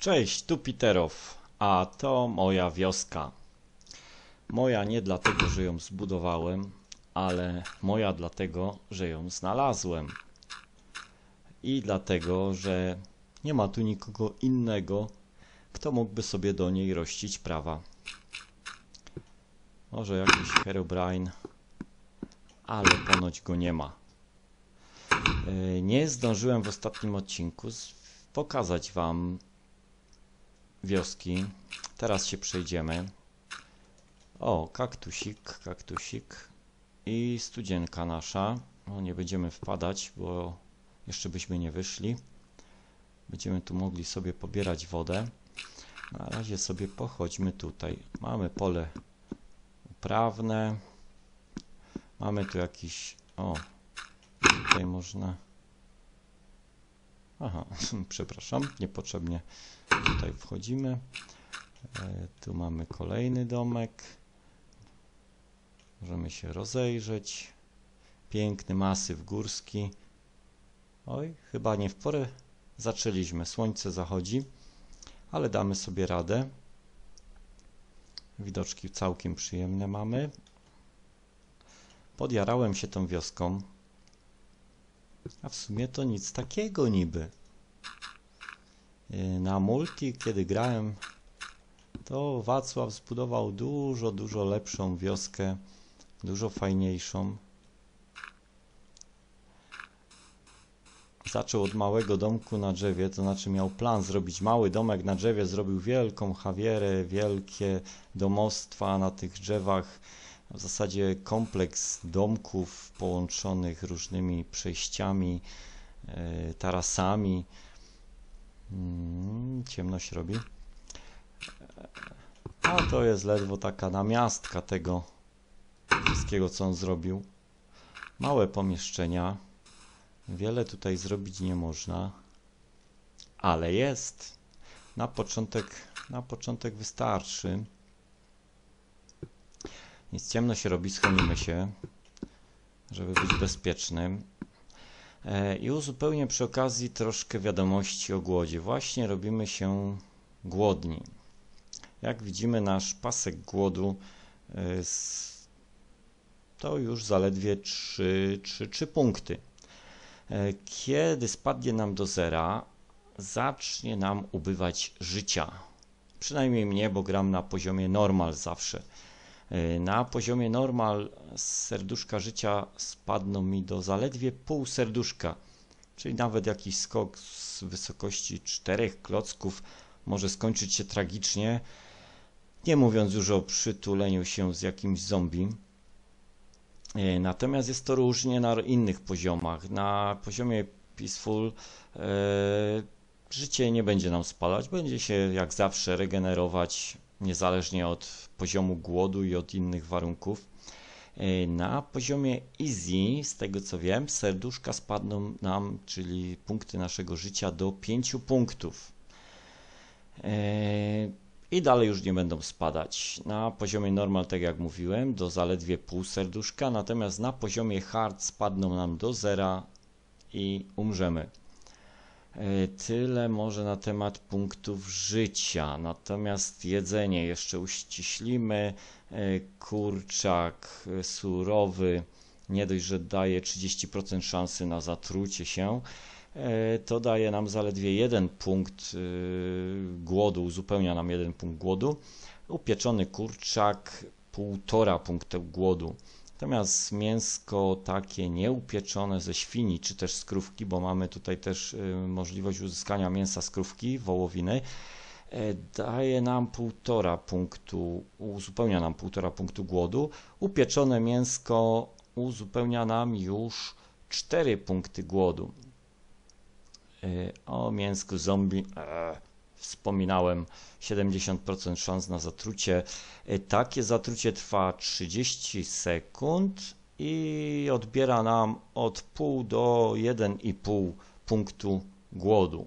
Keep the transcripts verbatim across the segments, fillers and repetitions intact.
Cześć, tu Piterow, a to moja wioska. Moja nie dlatego, że ją zbudowałem, ale moja dlatego, że ją znalazłem. I dlatego, że nie ma tu nikogo innego, kto mógłby sobie do niej rościć prawa. Może jakiś Herobrine, ale ponoć go nie ma. Nie zdążyłem w ostatnim odcinku pokazać wam wioski. Teraz się przejdziemy. O, kaktusik, kaktusik i studzienka nasza. No, nie będziemy wpadać, bo jeszcze byśmy nie wyszli. Będziemy tu mogli sobie pobierać wodę. Na razie sobie pochodźmy tutaj. Mamy pole uprawne. Mamy tu jakiś... O, tutaj można... Aha, przepraszam, niepotrzebnie tutaj wchodzimy. E, tu mamy kolejny domek. Możemy się rozejrzeć. Piękny masyw górski. Oj, chyba nie w porę zaczęliśmy. Słońce zachodzi, ale damy sobie radę. Widoczki całkiem przyjemne mamy. Podjarałem się tą wioską. A w sumie to nic takiego niby. Na multi, kiedy grałem, to Wacław zbudował dużo, dużo lepszą wioskę. Dużo fajniejszą. Zaczął od małego domku na drzewie, to znaczy miał plan zrobić mały domek na drzewie, zrobił wielką chawierę, wielkie domostwa na tych drzewach, w zasadzie kompleks domków połączonych różnymi przejściami, yy, tarasami. Yy, ciemno się robi. A to jest ledwo taka namiastka tego wszystkiego, co on zrobił. Małe pomieszczenia. Wiele tutaj zrobić nie można, ale jest. Na początek, na początek wystarczy. Nic, ciemno się robi, schronimy się, żeby być bezpiecznym. E, I uzupełnię przy okazji troszkę wiadomości o głodzie. Właśnie robimy się głodni. Jak widzimy, nasz pasek głodu e, to już zaledwie trzy punkty. Kiedy spadnie nam do zera, zacznie nam ubywać życia. Przynajmniej mnie, bo gram na poziomie normal zawsze. Na poziomie normal serduszka życia spadną mi do zaledwie pół serduszka. Czyli nawet jakiś skok z wysokości czterech klocków może skończyć się tragicznie. Nie mówiąc już o przytuleniu się z jakimś zombie. Natomiast jest to różnie na innych poziomach. Na poziomie Peaceful e, życie nie będzie nam spadać, będzie się jak zawsze regenerować niezależnie od poziomu głodu i od innych warunków. E, na poziomie Easy, z tego co wiem, serduszka spadną nam, czyli punkty naszego życia, do pięciu punktów. E, I dalej już nie będą spadać. Na poziomie normal, tak jak mówiłem, do zaledwie pół serduszka, natomiast na poziomie hard spadną nam do zera i umrzemy. Tyle może na temat punktów życia. Natomiast jedzenie jeszcze uściślimy. Kurczak surowy nie dość, że daje trzydzieści procent szansy na zatrucie się, to daje nam zaledwie jeden punkt głodu, uzupełnia nam jeden punkt głodu. Upieczony kurczak półtora punktu głodu. Natomiast mięsko takie nieupieczone ze świni, czy też z krówki, bo mamy tutaj też możliwość uzyskania mięsa z krówki, wołowiny, daje nam półtora punktu, uzupełnia nam półtora punktu głodu. Upieczone mięsko uzupełnia nam już cztery punkty głodu. O mięsku zombie e, wspominałem, siedemdziesiąt procent szans na zatrucie. Takie zatrucie trwa trzydzieści sekund i odbiera nam od pół do jeden i pół punktu głodu.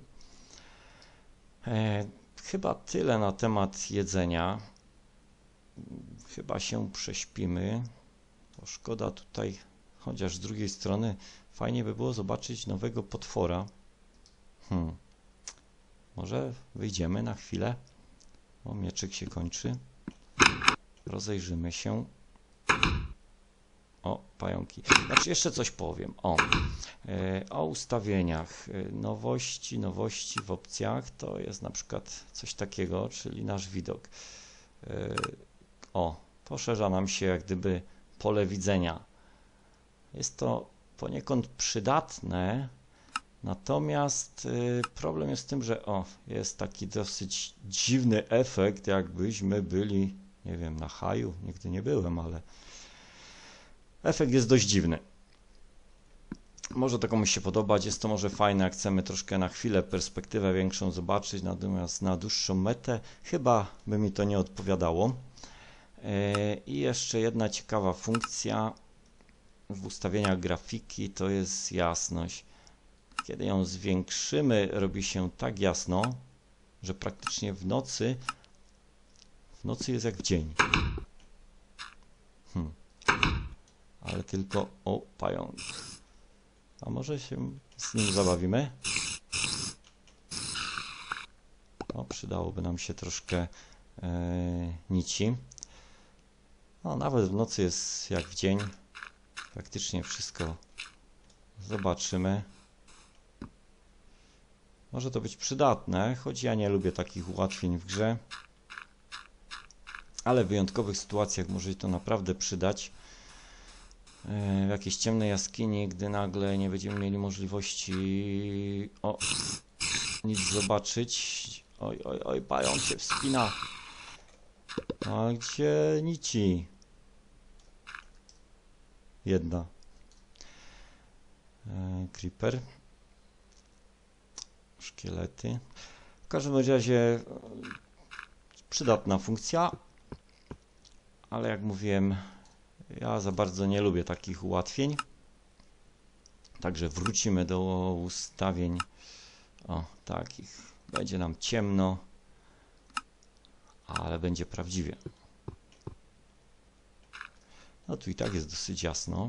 E, chyba tyle na temat jedzenia. Chyba się prześpimy. To szkoda tutaj, chociaż z drugiej strony fajnie by było zobaczyć nowego potwora. Hmm. Może wyjdziemy na chwilę. O, mieczyk się kończy. Rozejrzymy się. O, pająki. Znaczy jeszcze coś powiem. O, e, o ustawieniach. Nowości, nowości w opcjach to jest na przykład coś takiego, czyli nasz widok. E, o, poszerza nam się jak gdyby pole widzenia. Jest to poniekąd przydatne, natomiast y, problem jest w tym, że o, jest taki dosyć dziwny efekt, jakbyśmy byli, nie wiem, na haju. Nigdy nie byłem, ale efekt jest dość dziwny. Może to komuś się podobać, jest to może fajne, jak chcemy troszkę na chwilę perspektywę większą zobaczyć, natomiast na dłuższą metę chyba by mi to nie odpowiadało. Y, I jeszcze jedna ciekawa funkcja w ustawieniach grafiki to jest jasność. Kiedy ją zwiększymy, robi się tak jasno, że praktycznie w nocy w nocy jest jak w dzień. Hmm. Ale tylko o pająk. A może się z nim zabawimy? O, przydałoby nam się troszkę e, nici. No, nawet w nocy jest jak w dzień. Praktycznie wszystko zobaczymy. Może to być przydatne, choć ja nie lubię takich ułatwień w grze. Ale w wyjątkowych sytuacjach może się to naprawdę przydać. W jakiejś ciemnej jaskini, gdy nagle nie będziemy mieli możliwości o, nic zobaczyć. Oj, oj, oj, pająk się wspina. A gdzie nici? Jedna. E, creeper. Szkielety. W każdym razie przydatna funkcja, ale jak mówiłem, ja za bardzo nie lubię takich ułatwień. Także wrócimy do ustawień o takich. Będzie nam ciemno, ale będzie prawdziwie. No tu i tak jest dosyć jasno.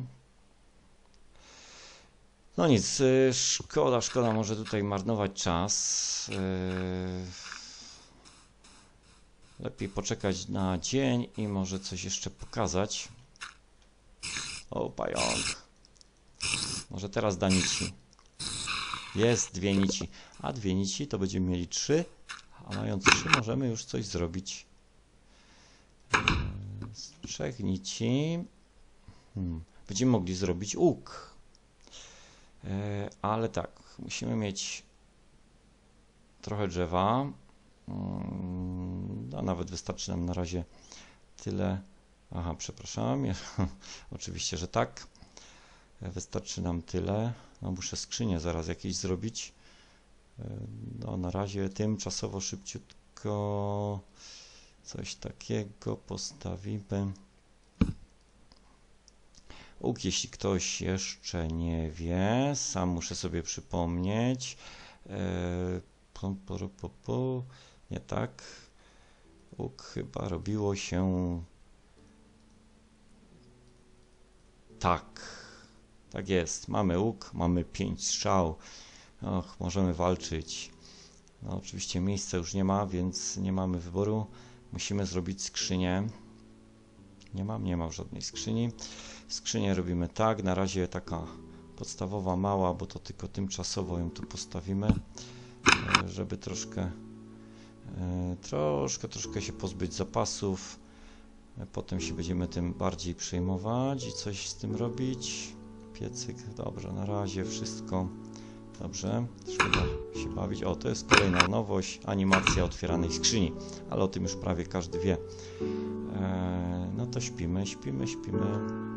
No nic, szkoda, szkoda może tutaj marnować czas. Lepiej poczekać na dzień i może coś jeszcze pokazać. O, pająk. Może teraz da nici. Jest dwie nici. A dwie nici to będziemy mieli trzy. A mając trzy możemy już coś zrobić. Z trzech nici hmm, będziemy mogli zrobić łuk. Ale tak, musimy mieć trochę drzewa. No, nawet wystarczy nam na razie tyle. Aha, przepraszam. Oczywiście, że tak. Wystarczy nam tyle. No, muszę skrzynię zaraz jakieś zrobić. No, na razie tymczasowo szybciutko coś takiego postawimy. Łuk, jeśli ktoś jeszcze nie wie, sam muszę sobie przypomnieć. Eee, po, po, po, po. Nie tak. Łuk chyba robiło się tak. Tak jest. Mamy łuk, mamy pięć strzał. Och, możemy walczyć. No, oczywiście miejsca już nie ma, więc nie mamy wyboru. Musimy zrobić skrzynię. Nie mam, nie ma żadnej skrzyni. Skrzynię robimy tak. Na razie taka podstawowa, mała, bo to tylko tymczasowo ją tu postawimy, żeby troszkę troszkę, troszkę się pozbyć zapasów. Potem się będziemy tym bardziej przejmować i coś z tym robić. Piecyk, dobrze, na razie wszystko dobrze. Szkoda się bawić. O, to jest kolejna nowość, animacja otwieranej skrzyni, ale o tym już prawie każdy wie. Eee, no to śpimy, śpimy, śpimy.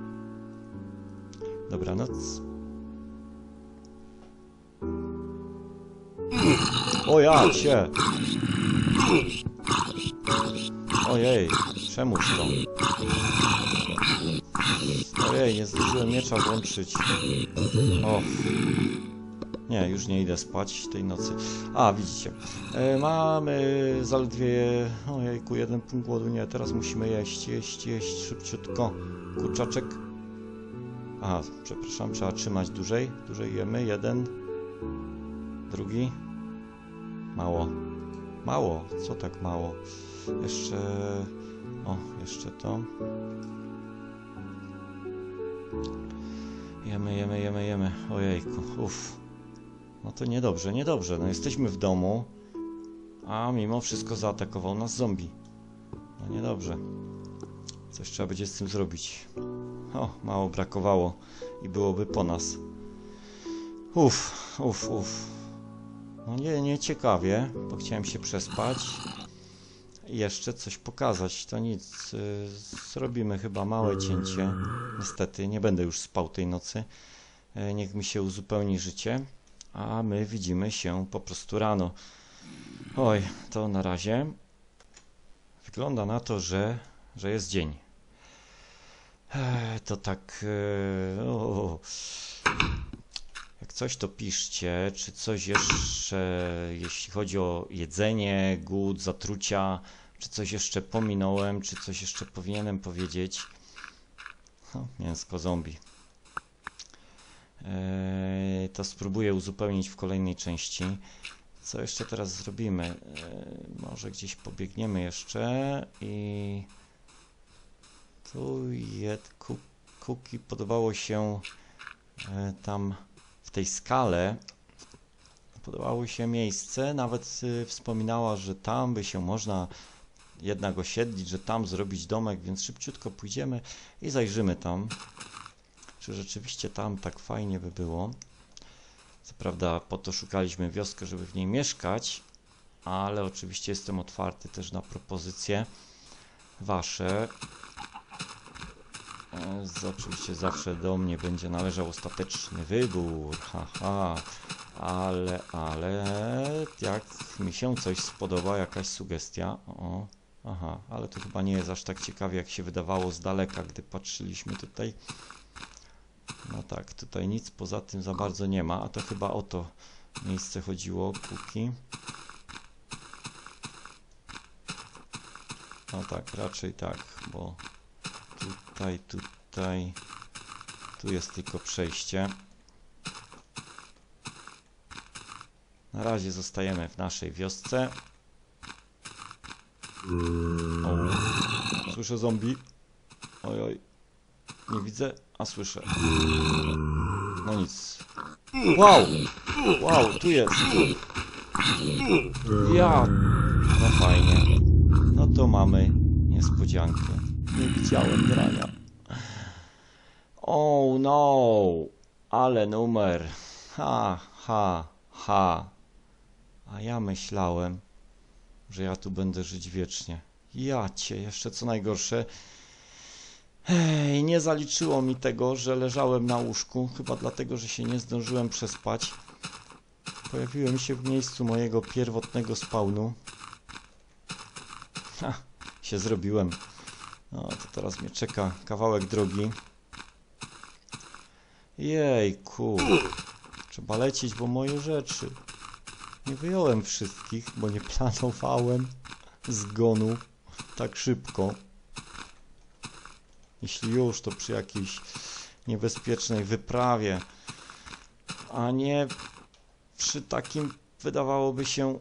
Dobranoc. O ja cię! Ojej, czemuż to? Ojej, nie zdążyłem miecza włączyć. O. Nie, już nie idę spać tej nocy. A, widzicie. E, mamy zaledwie... Ojejku, jeden punkt głodu. Nie, teraz musimy jeść, jeść, jeść szybciutko. Kurczaczek. Aha, przepraszam, trzeba trzymać dłużej. Dłużej jemy. Jeden. Drugi. Mało. Mało. Co tak mało? Jeszcze... O, jeszcze to. Jemy, jemy, jemy, jemy. Ojejku, uff. No to niedobrze, niedobrze. No jesteśmy w domu, a mimo wszystko zaatakował nas zombie. No niedobrze. Coś trzeba będzie z tym zrobić. O, mało brakowało i byłoby po nas. Uff, uff, uff. No nie, nie ciekawie, bo chciałem się przespać i jeszcze coś pokazać. To nic, yy, zrobimy chyba małe cięcie. Niestety, nie będę już spał tej nocy. Yy, niech mi się uzupełni życie, a my widzimy się po prostu rano. Oj, to na razie. Wygląda na to, że, że jest dzień. Eee, to tak... Yy, o, jak coś to piszcie, czy coś jeszcze, jeśli chodzi o jedzenie, głód, zatrucia, czy coś jeszcze pominąłem, czy coś jeszcze powinienem powiedzieć. O, mięsko zombie. Eee, to spróbuję uzupełnić w kolejnej części. Co jeszcze teraz zrobimy? Eee, może gdzieś pobiegniemy jeszcze i... Tu jed, Kuki podobało się e, tam w tej skale, podobało się miejsce, nawet y, wspominała, że tam by się można jednak osiedlić, że tam zrobić domek, więc szybciutko pójdziemy i zajrzymy tam, czy rzeczywiście tam tak fajnie by było. Co prawda po to szukaliśmy wioskę, żeby w niej mieszkać, ale oczywiście jestem otwarty też na propozycje wasze. Z, oczywiście zawsze do mnie będzie należał ostateczny wybór, haha, ale, ale jak mi się coś spodoba, jakaś sugestia, o, aha, ale to chyba nie jest aż tak ciekawie, jak się wydawało z daleka, gdy patrzyliśmy tutaj. No tak, tutaj nic poza tym za bardzo nie ma, a to chyba o to miejsce chodziło, Kuki. No tak, raczej tak, bo tutaj, tutaj, tu jest tylko przejście. Na razie zostajemy w naszej wiosce. O, słyszę zombie. Oj, oj, nie widzę, a słyszę. No nic. Wow, wow, tu jest. Ja, no fajnie. No to mamy niespodziankę. Nie widziałem grania. Oh no, ale numer. Ha, ha, ha. A ja myślałem, że ja tu będę żyć wiecznie. Ja cię, jeszcze co najgorsze. Hej, nie zaliczyło mi tego, że leżałem na łóżku. Chyba dlatego, że się nie zdążyłem przespać. Pojawiłem się w miejscu mojego pierwotnego spawnu. Ha, się zrobiłem. No to teraz mnie czeka kawałek drogi. Jejku. Trzeba lecieć, bo moje rzeczy. Nie wyjąłem wszystkich, bo nie planowałem zgonu tak szybko. Jeśli już, to przy jakiejś niebezpiecznej wyprawie, a nie przy takim, wydawałoby się,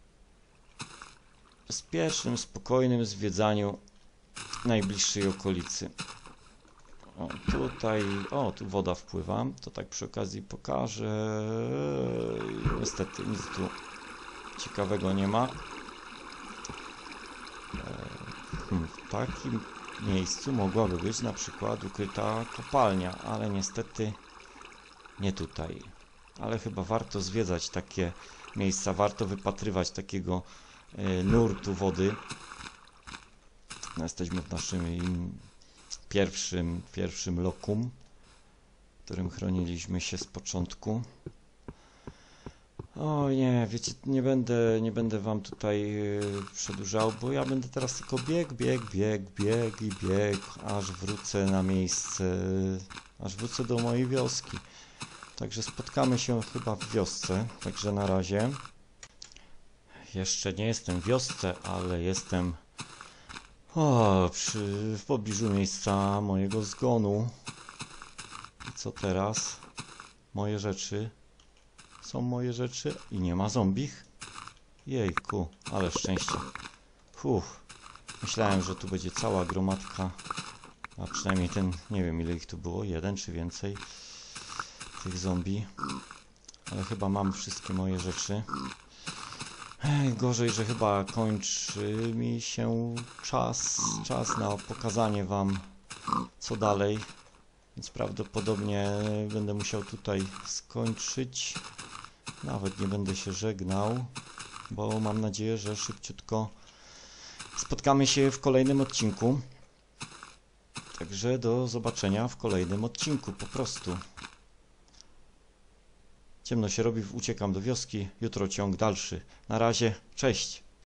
bezpiecznym, spokojnym zwiedzaniu najbliższej okolicy. O, tutaj, o, tu woda wpływa, to tak przy okazji pokażę. Niestety nic tu ciekawego nie ma. W takim miejscu mogłaby być na przykład ukryta kopalnia, ale niestety nie tutaj. Ale chyba warto zwiedzać takie miejsca, warto wypatrywać takiego y, nurtu wody. No, jesteśmy w naszym pierwszym, pierwszym lokum, w którym chroniliśmy się z początku. O nie, wiecie, nie będę, nie będę wam tutaj yy, przedłużał, bo ja będę teraz tylko bieg, bieg, bieg, bieg i bieg, aż wrócę na miejsce, aż wrócę do mojej wioski. Także spotkamy się chyba w wiosce, także na razie. Jeszcze nie jestem w wiosce, ale jestem o, przy, w pobliżu miejsca mojego zgonu. I co teraz? Moje rzeczy. Są moje rzeczy i nie ma zombich. Jejku, ale szczęście. Uff, myślałem, że tu będzie cała gromadka, a przynajmniej ten, nie wiem ile ich tu było, jeden czy więcej tych zombie. Ale chyba mam wszystkie moje rzeczy. Ej, gorzej, że chyba kończy mi się czas, czas na pokazanie wam co dalej. Więc prawdopodobnie będę musiał tutaj skończyć. Nawet nie będę się żegnał, bo mam nadzieję, że szybciutko spotkamy się w kolejnym odcinku. Także do zobaczenia w kolejnym odcinku po prostu. Ciemno się robi, uciekam do wioski. Jutro ciąg dalszy. Na razie, cześć!